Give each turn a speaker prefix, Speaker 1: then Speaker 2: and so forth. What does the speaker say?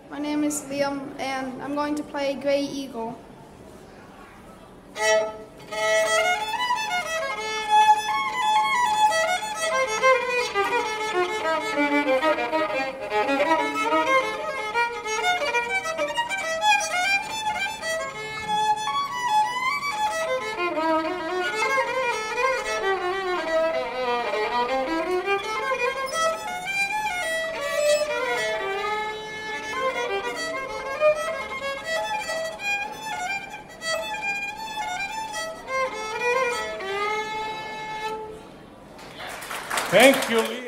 Speaker 1: My name is Liam, and I'm going to play Gray Eagle.
Speaker 2: Thank you, Liam.